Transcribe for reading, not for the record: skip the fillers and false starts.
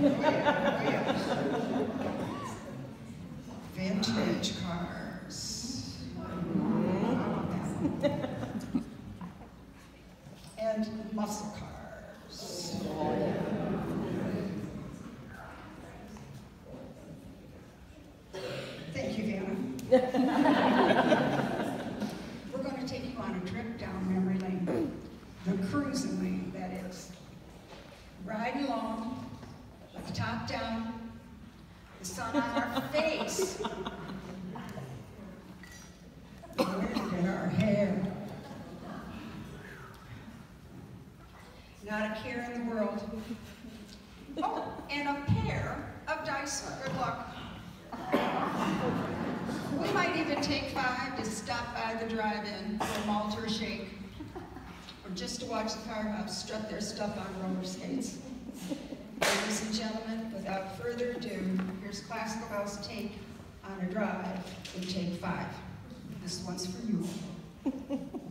Vintage cars. And muscle cars. Thank you, Vanna. We're going to take you on a trip down memory lane. The cruising lane, that is. Ride along, with the top down, the sun on our face. Wind in our hair. Not a care in the world. Oh, and a pair of dice for good luck. We might even take 5 to stop by the drive-in for a malt or a shake, or just to watch the firehouse strut their stuff on roller skates. Ladies and gentlemen, without further ado, here's Classical Bell's take on a drive in Take 5. This one's for you.